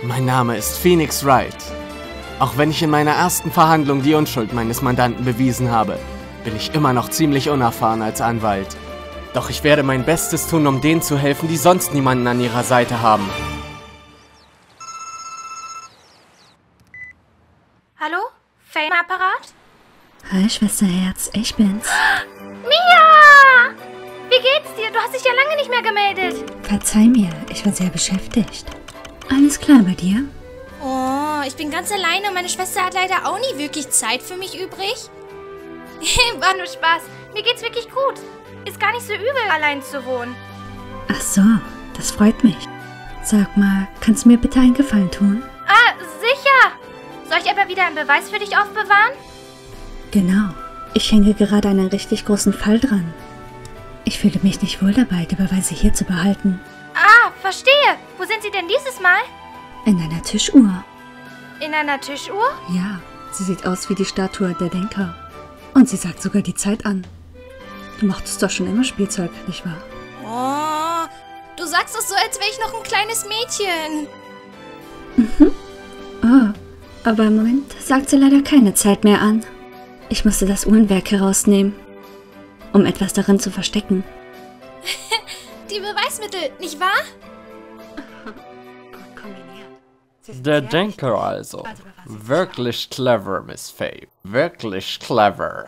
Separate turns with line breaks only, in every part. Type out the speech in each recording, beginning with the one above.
Mein Name ist Phoenix Wright. Auch wenn ich in meiner ersten Verhandlung die Unschuld meines Mandanten bewiesen habe, bin ich immer noch ziemlich unerfahren als Anwalt. Doch ich werde mein Bestes tun, um denen zu helfen, die sonst niemanden an ihrer Seite haben.
Hallo? Faye am Apparat?
Hi, Schwesterherz, ich bin's.
Mia! Wie geht's dir? Du hast dich ja lange nicht mehr gemeldet.
Verzeih mir, ich war sehr beschäftigt. Alles klar bei dir?
Oh, ich bin ganz alleine und meine Schwester hat leider auch nie wirklich Zeit für mich übrig. War nur Spaß. Mir geht's wirklich gut. Ist gar nicht so übel, allein zu wohnen.
Ach so, das freut mich. Sag mal, kannst du mir bitte einen Gefallen tun?
Ah, sicher. Soll ich etwa wieder einen Beweis für dich aufbewahren?
Genau. Ich hänge gerade an einen richtig großen Fall dran. Ich fühle mich nicht wohl dabei, die Beweise hier zu behalten.
Ah, verstehe. Wo sind sie denn dieses Mal?
In einer Tischuhr.
In einer Tischuhr?
Ja, sie sieht aus wie die Statue der Denker. Und sie sagt sogar die Zeit an. Du mochtest doch schon immer Spielzeug, nicht wahr?
Oh, du sagst es so, als wäre ich noch ein kleines Mädchen.
Oh, aber im Moment sagt sie leider keine Zeit mehr an. Ich musste das Uhrenwerk herausnehmen, um etwas darin zu verstecken.
Die Beweismittel, nicht wahr?
Gut kombiniert.
Der Denker also. Wirklich clever, Miss Faye. Wirklich clever.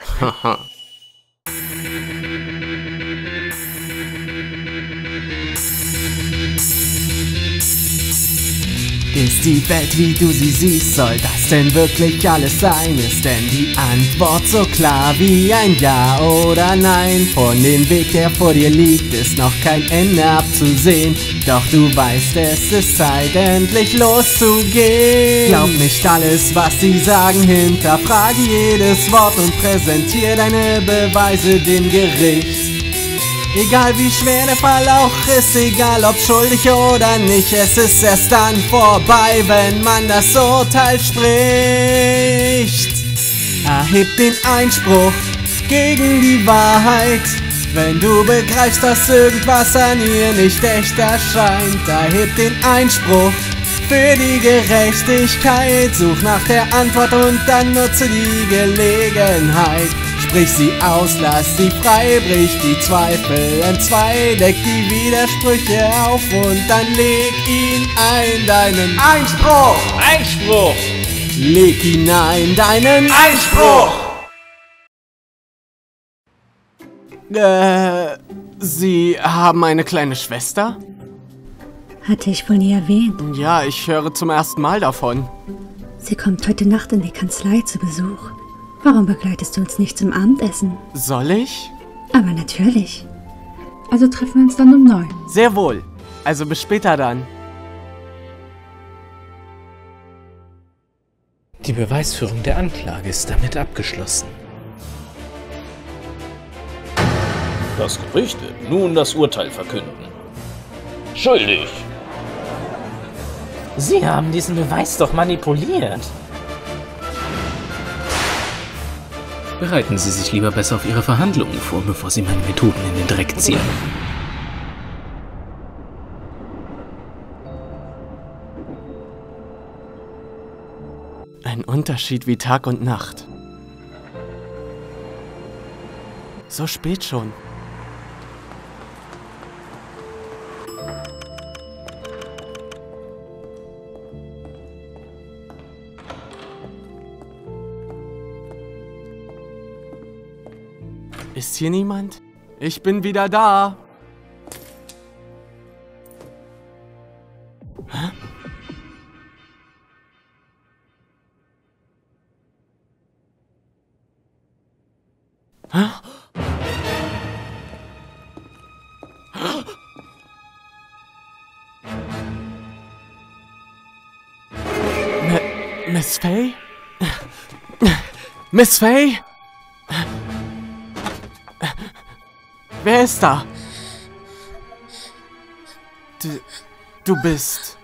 Ist die Welt, wie du sie siehst, soll das denn wirklich alles sein? Ist denn die Antwort so klar wie ein Ja oder Nein? Von dem Weg, der vor dir liegt, ist noch kein Ende abzusehen. Doch du weißt, es ist Zeit, endlich loszugehen. Glaub nicht alles, was sie sagen, hinterfrage jedes Wort und präsentier deine Beweise dem Gericht. Egal wie schwer der Fall auch ist, egal ob schuldig oder nicht, es ist erst dann vorbei, wenn man das Urteil spricht. Erheb den Einspruch gegen die Wahrheit, wenn du begreifst, dass irgendwas an ihr nicht echt erscheint. Erheb den Einspruch für die Gerechtigkeit, such nach der Antwort und dann nutze die Gelegenheit. Sprich sie aus, lass sie frei, brich die Zweifel entzwei, deck die Widersprüche auf und dann leg ihn ein, deinen Einspruch!
Einspruch!
Leg hinein deinen
Einspruch!
Sie haben eine kleine Schwester?
Hatte ich wohl nie erwähnt.
Ja, ich höre zum ersten Mal davon.
Sie kommt heute Nacht in die Kanzlei zu Besuch. Warum begleitest du uns nicht zum Abendessen?
Soll ich?
Aber natürlich. Also treffen wir uns dann um 9.
Sehr wohl. Also bis später dann.
Die Beweisführung der Anklage ist damit abgeschlossen. Das Gericht wird nun das Urteil verkünden. Schuldig! Sie haben diesen Beweis doch manipuliert. Bereiten Sie sich lieber besser auf Ihre Verhandlungen vor, bevor Sie meine Methoden in den Dreck ziehen.
Ein Unterschied wie Tag und Nacht. So spät schon. Ist hier niemand? Ich bin wieder da. Hä? Hä? Miss Faye? Miss Faye? Wer ist da? Du bist...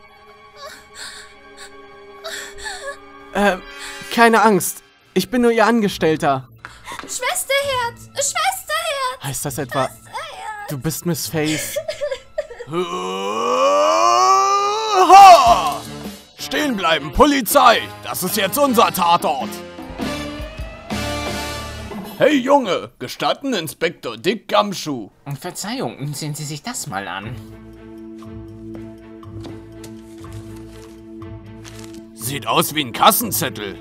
keine Angst. Ich bin nur Ihr Angestellter.
Schwesterherz! Schwesterherz!
Heißt das etwa... Du bist Miss Faye?
Stehen bleiben, Polizei! Das ist jetzt unser Tatort! Hey Junge, gestatten Inspektor Dick Gumshoe.
Verzeihung, sehen Sie sich das mal an.
Sieht aus wie ein Kassenzettel.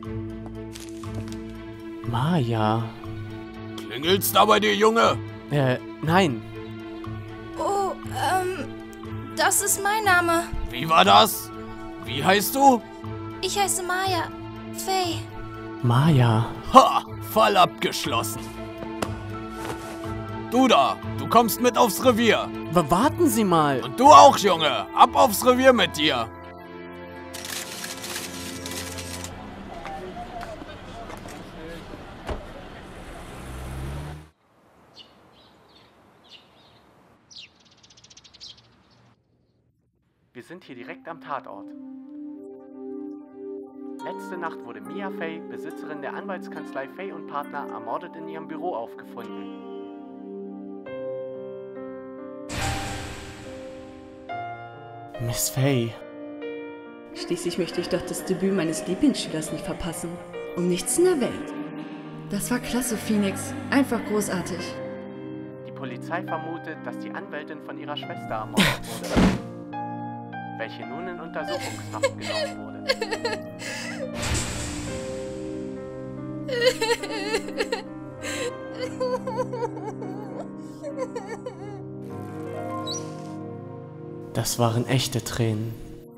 Maya.
Klingelt's da bei dir, Junge?
Nein.
Oh, das ist mein Name.
Wie war das? Wie heißt du?
Ich heiße Maya. Faye.
Maya.
Ha! Fall abgeschlossen. Du da, du kommst mit aufs Revier.
Warten Sie mal.
Und du auch, Junge. Ab aufs Revier mit dir.
Wir sind hier direkt am Tatort. Letzte Nacht wurde Mia Fey, Besitzerin der Anwaltskanzlei Fey und Partner, ermordet in ihrem Büro aufgefunden. Miss Fey.
Schließlich möchte ich doch das Debüt meines Lieblingsschülers nicht verpassen. Um nichts in der Welt. Das war klasse, Phoenix. Einfach großartig.
Die Polizei vermutet, dass die Anwältin von ihrer Schwester ermordet wurde, welche nun in Untersuchungshaft genommen wurde. Das waren echte Tränen.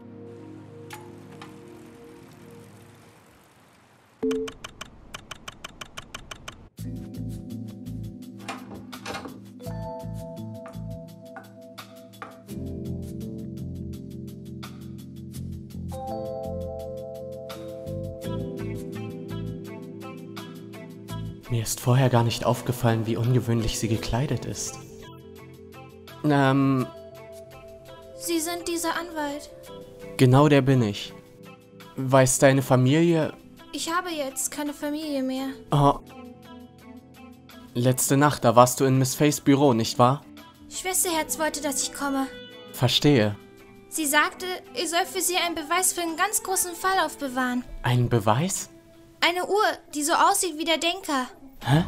Mir ist vorher gar nicht aufgefallen, wie ungewöhnlich sie gekleidet ist.
Sie sind dieser Anwalt.
Genau der bin ich. Weiß deine Familie...
Ich habe jetzt keine Familie mehr.
Oh. Letzte Nacht, da warst du in Miss Fays Büro, nicht wahr?
Schwesterherz wollte, dass ich komme.
Verstehe.
Sie sagte, ich soll für sie einen Beweis für einen ganz großen Fall aufbewahren.
Einen Beweis?
Eine Uhr, die so aussieht wie der Denker.
Hä?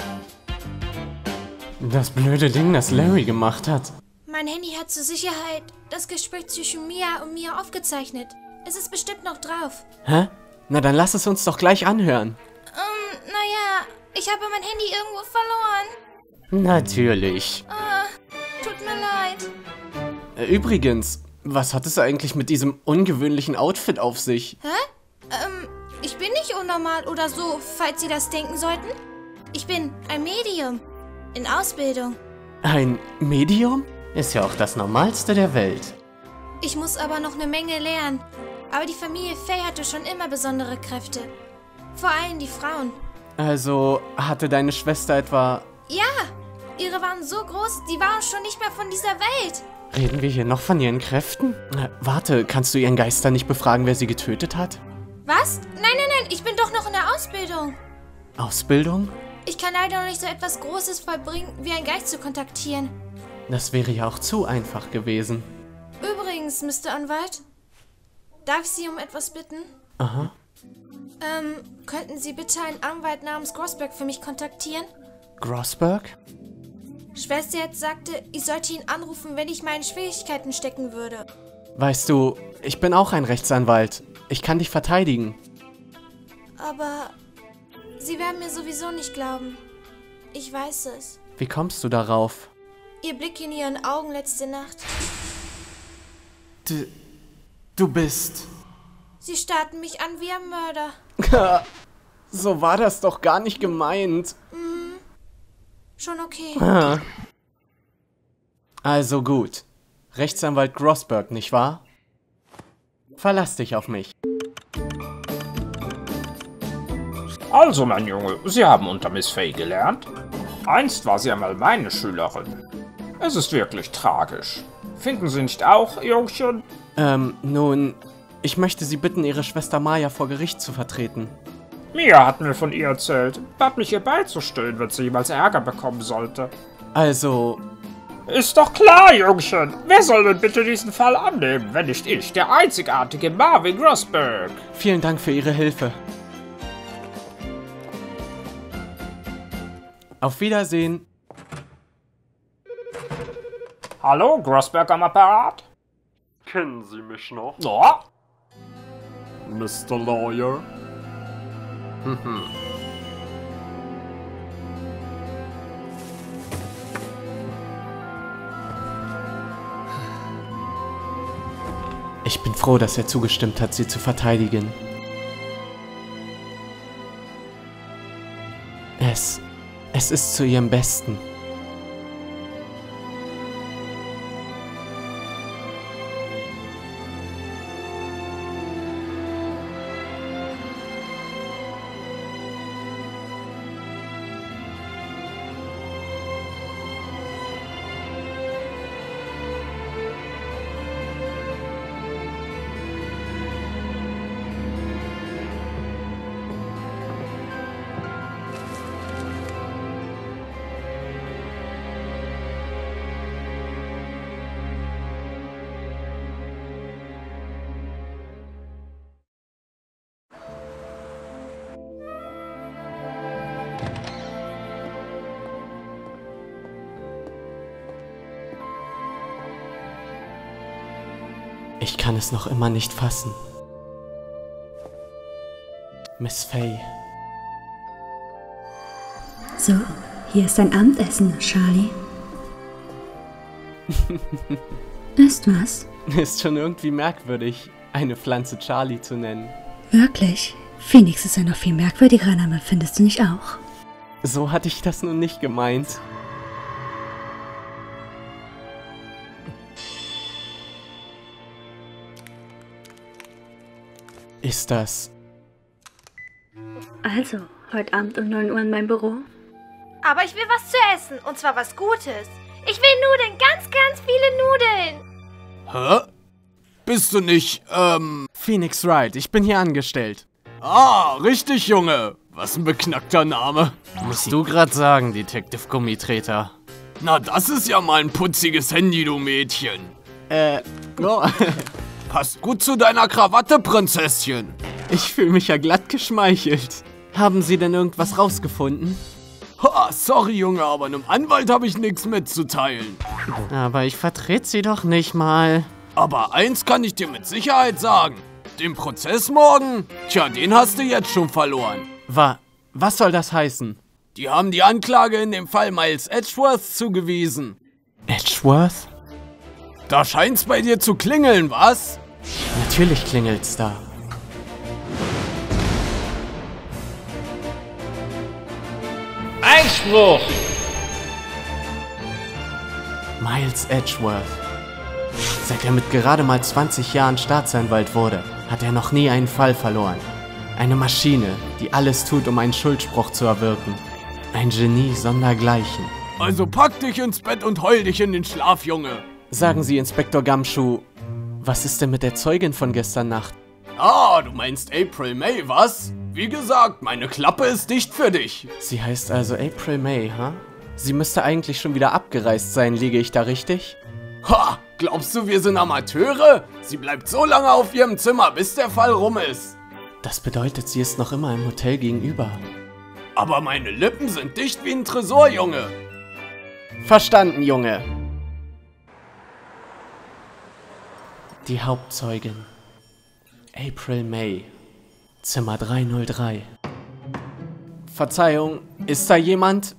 Das blöde Ding, das Larry gemacht hat.
Mein Handy hat zur Sicherheit das Gespräch zwischen Mia und mir aufgezeichnet. Es ist bestimmt noch drauf.
Hä? Na dann lass es uns doch gleich anhören.
Naja, ich habe mein Handy irgendwo verloren.
Natürlich.
Tut mir leid.
Übrigens, was hat es eigentlich mit diesem ungewöhnlichen Outfit auf sich?
Hä? Ich bin nicht unnormal oder so, falls Sie das denken sollten. Ich bin ein Medium. In Ausbildung.
Ein Medium? Ist ja auch das Normalste der Welt.
Ich muss aber noch eine Menge lernen. Aber die Familie Fey hatte schon immer besondere Kräfte. Vor allem die Frauen.
Also, hatte deine Schwester etwa...
Ja, ihre waren so groß, die waren schon nicht mehr von dieser Welt.
Reden wir hier noch von ihren Kräften? Warte, kannst du ihren Geister nicht befragen, wer sie getötet hat?
Was? Nein, ich bin doch noch in der Ausbildung.
Ausbildung?
Ich kann leider noch nicht so etwas Großes vollbringen, wie einen Geist zu kontaktieren.
Das wäre ja auch zu einfach gewesen.
Übrigens, Mr. Anwalt, darf ich Sie um etwas bitten?
Aha.
Könnten Sie bitte einen Anwalt namens Grossberg für mich kontaktieren?
Grossberg?
Schwester jetzt sagte, ich sollte ihn anrufen, wenn ich meine Schwierigkeiten stecken würde.
Weißt du, ich bin auch ein Rechtsanwalt. Ich kann dich verteidigen.
Aber Sie werden mir sowieso nicht glauben. Ich weiß es.
Wie kommst du darauf?
Ihr Blick in Ihren Augen letzte Nacht.
Du bist...
Sie starrten mich an wie ein Mörder.
So war das doch gar nicht gemeint.
Schon okay.
Also gut. Rechtsanwalt Grossberg, nicht wahr? Verlass dich auf mich.
Also, mein Junge, Sie haben unter Miss Fey gelernt? Einst war sie einmal meine Schülerin. Es ist wirklich tragisch. Finden Sie nicht auch, Jungchen?
Nun, ich möchte Sie bitten, Ihre Schwester Maya vor Gericht zu vertreten.
Mia hat mir von ihr erzählt, bat mich ihr beizustehen, wenn sie jemals Ärger bekommen sollte.
Also,
Ist doch klar, Jungchen. Wer soll denn bitte diesen Fall annehmen, wenn nicht ich, der einzigartige Marvin Grossberg?
Vielen Dank für Ihre Hilfe. Auf Wiedersehen.
Hallo, Grossberg am Apparat?
Kennen Sie mich noch?
Ja.
Mr. Lawyer?
Ich bin froh, dass er zugestimmt hat, sie zu verteidigen. Es ist zu ihrem Besten. Ich kann es noch immer nicht fassen. Miss Fey.
So, hier ist dein Abendessen, Charlie. Ist was?
Ist schon irgendwie merkwürdig, eine Pflanze Charlie zu nennen.
Wirklich? Phoenix ist ein noch viel merkwürdigerer Name, findest du nicht auch?
So hatte ich das nun nicht gemeint. Ist das...
Also, heute Abend um 9 Uhr in meinem Büro?
Aber ich will was zu essen. Und zwar was Gutes. Ich will Nudeln. Ganz, ganz viele Nudeln.
Hä? Bist du nicht,
Phoenix Wright, ich bin hier angestellt.
Ah, richtig, Junge. Was ein beknackter Name.
Musst du grad sagen, Detective Gummitreter.
Na, das ist ja mal ein putziges Handy, du Mädchen.
Oh.
Passt gut zu deiner Krawatte, Prinzesschen.
Ich fühle mich ja glatt geschmeichelt. Haben Sie denn irgendwas rausgefunden?
Ha, sorry, Junge, aber einem Anwalt habe ich nichts mitzuteilen.
Aber ich vertrete Sie doch nicht mal.
Aber eins kann ich dir mit Sicherheit sagen. Den Prozess morgen, tja, den hast du jetzt schon verloren.
Was soll das heißen?
Die haben die Anklage in dem Fall Miles Edgeworth zugewiesen.
Edgeworth?
Da scheint's bei dir zu klingeln, was?
Natürlich klingelt's da.
Einspruch!
Miles Edgeworth. Seit er mit gerade mal 20 Jahren Staatsanwalt wurde, hat er noch nie einen Fall verloren. Eine Maschine, die alles tut, um einen Schuldspruch zu erwirken. Ein Genie sondergleichen.
Also pack dich ins Bett und heul dich in den Schlaf, Junge.
Sagen Sie, Inspektor Gumshoe, was ist denn mit der Zeugin von gestern Nacht?
Ah, du meinst April May, was? Wie gesagt, meine Klappe ist dicht für dich.
Sie heißt also April May, ha? Sie müsste eigentlich schon wieder abgereist sein, liege ich da richtig?
Ha, glaubst du, wir sind Amateure? Sie bleibt so lange auf ihrem Zimmer, bis der Fall rum ist.
Das bedeutet, sie ist noch immer im Hotel gegenüber.
Aber meine Lippen sind dicht wie ein Tresor, Junge.
Verstanden, Junge. Die Hauptzeugin. April May. Zimmer 303. Verzeihung, ist da jemand?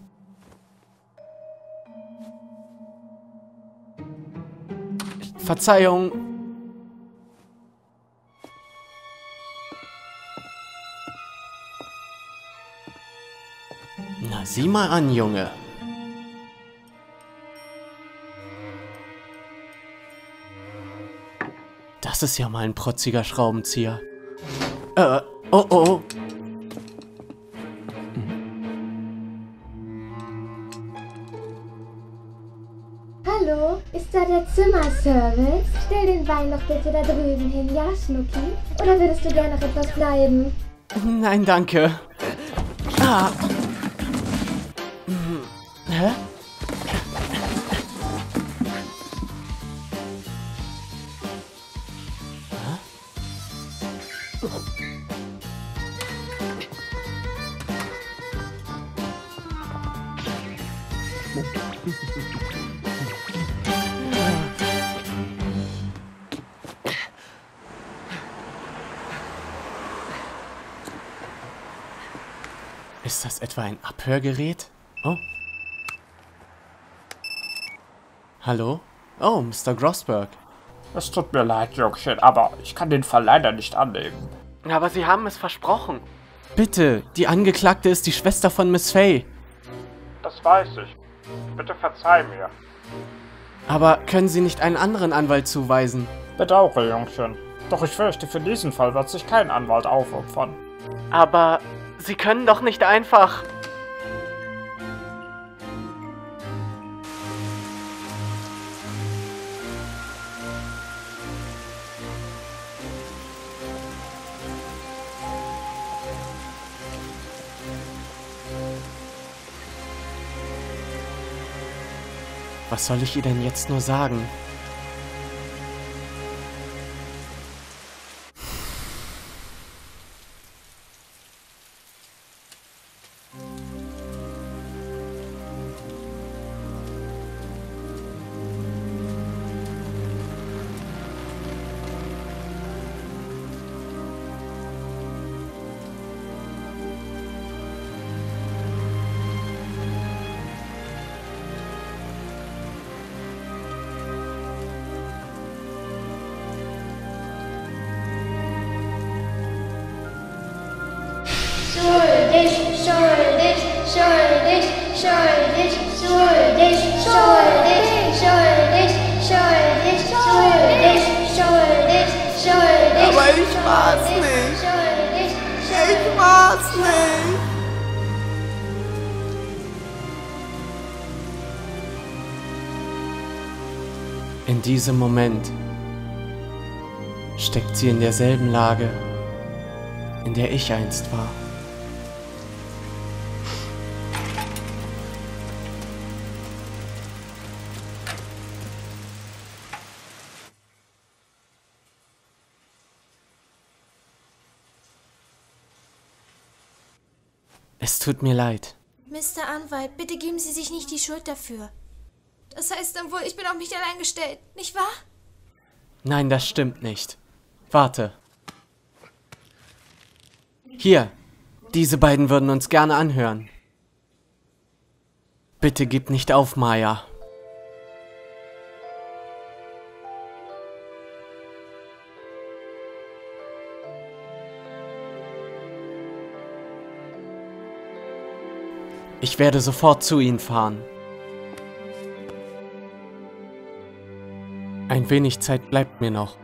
Verzeihung. Na, sieh mal an, Junge. Das ist ja mal ein protziger Schraubenzieher. Oh.
Hallo, ist da der Zimmerservice? Stell den Wein doch bitte da drüben hin, ja, Schnucki? Oder würdest du gerne noch etwas bleiben?
Nein, danke. Ah. Hä? Ist das etwa ein Abhörgerät? Oh. Hallo? Oh, Mr. Grossberg.
Es tut mir leid, Jungchen, aber ich kann den Fall leider nicht annehmen.
Aber Sie haben es versprochen. Bitte, die Angeklagte ist die Schwester von Miss Fay.
Das weiß ich. Bitte verzeih mir.
Aber können Sie nicht einen anderen Anwalt zuweisen?
Bedauere, Jungchen. Doch ich fürchte, für diesen Fall wird sich kein Anwalt aufopfern.
Aber Sie können doch nicht einfach... Was soll ich ihr denn jetzt nur sagen?
Schuldig, schuldig, schuldig, schuldig, schuldig, schuldig, schuldig, schuldig, schuldig, schuldig, schuldig.
Aber ich war's nicht. Ich war's nicht. In diesem Moment steckt sie in derselben Lage, in der ich einst war. Es tut mir leid.
Mr. Anwalt, bitte geben Sie sich nicht die Schuld dafür. Das heißt dann wohl, ich bin auf mich allein gestellt, nicht wahr?
Nein, das stimmt nicht. Warte. Hier, diese beiden würden uns gerne anhören. Bitte gib nicht auf, Maya. Ich werde sofort zu Ihnen fahren. Ein wenig Zeit bleibt mir noch.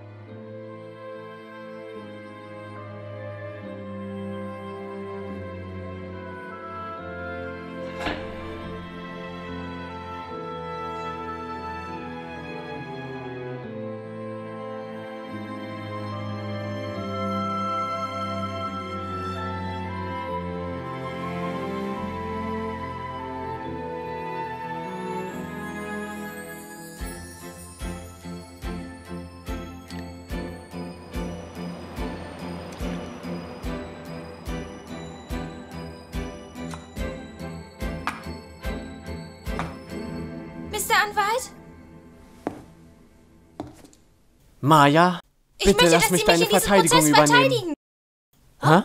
Mr. Anwalt?
Maya,
Ich
bitte
möchte,
lass
dass
mich
Sie
deine
mich in diesem
Verteidigung
Prozess
übernehmen.
verteidigen.
Hä?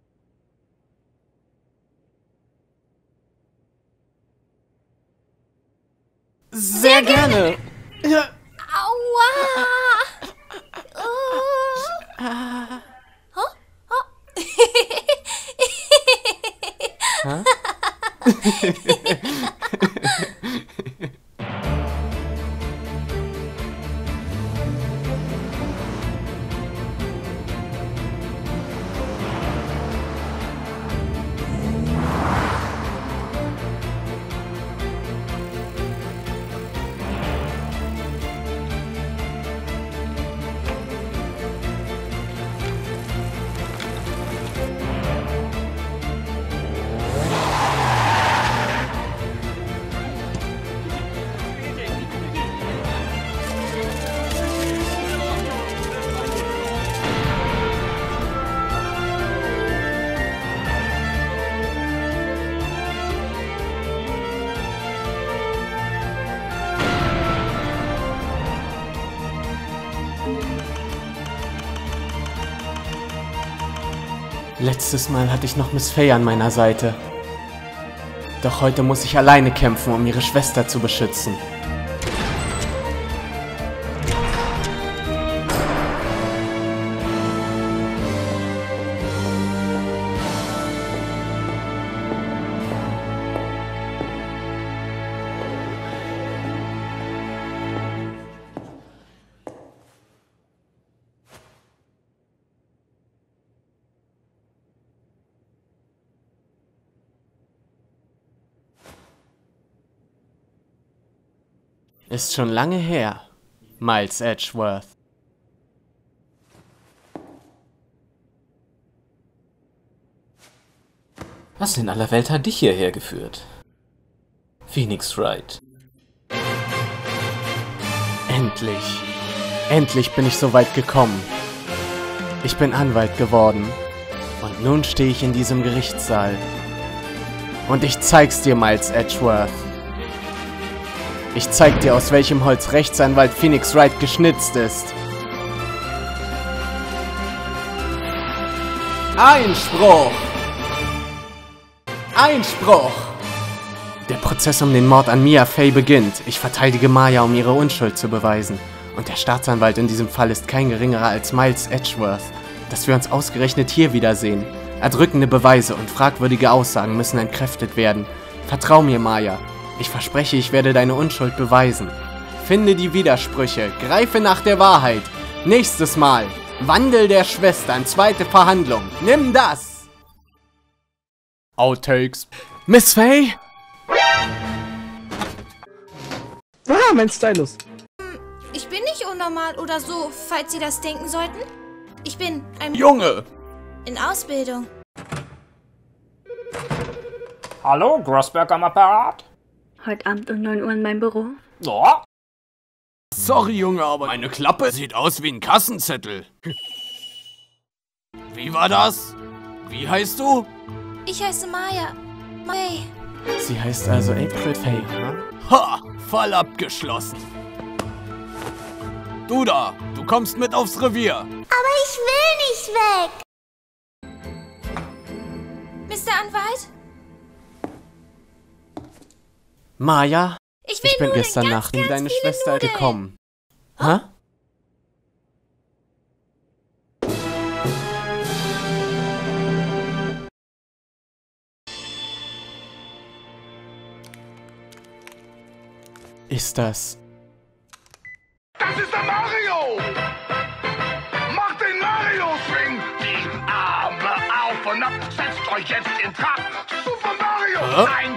Sehr gerne. Ja.
Aua!
Letztes Mal hatte ich noch Miss Fey an meiner Seite. Doch heute muss ich alleine kämpfen, um ihre Schwester zu beschützen. Ist schon lange her, Miles Edgeworth.
Was in aller Welt hat dich hierher geführt? Phoenix Wright.
Endlich. Endlich bin ich so weit gekommen. Ich bin Anwalt geworden. Und nun stehe ich in diesem Gerichtssaal. Und ich zeig's dir, Miles Edgeworth. Ich zeig dir, aus welchem Holz Rechtsanwalt Phoenix Wright geschnitzt ist. Einspruch! Einspruch! Der Prozess um den Mord an Mia Fey beginnt. Ich verteidige Maya, um ihre Unschuld zu beweisen. Und der Staatsanwalt in diesem Fall ist kein geringerer als Miles Edgeworth. Dass wir uns ausgerechnet hier wiedersehen. Erdrückende Beweise und fragwürdige Aussagen müssen entkräftet werden. Vertrau mir, Maya. Ich verspreche, ich werde deine Unschuld beweisen. Finde die Widersprüche, greife nach der Wahrheit. Nächstes Mal, Wandel der Schwestern, zweite Verhandlung. Nimm das! Outtakes. Miss Fey?
Ah, mein Stylus.
Ich bin nicht unnormal oder so, falls Sie das denken sollten. Ich bin ein
Junge!
in Ausbildung.
Hallo, Grossberg am Apparat?
Heute Abend um 9 Uhr in meinem Büro.
Ja.
Sorry, Junge, aber meine Klappe sieht aus wie ein Kassenzettel. Wie war das? Wie heißt du?
Ich heiße Maya. May.
Sie heißt also April Fey, hm?
Ha! Fall abgeschlossen. Du da, du kommst mit aufs Revier.
Aber ich will nicht weg.
Mr. Anwalt?
Maya?
Ich
bin
Nudeln,
gestern
ganz,
Nacht in
ganz
deine
viele
Schwester
Nudeln.
gekommen. Hä? Ist das...
Das ist der Mario! Macht den Mario-Swing! Die Arme auf und ab, setzt euch jetzt in Trab! Super Mario! Ein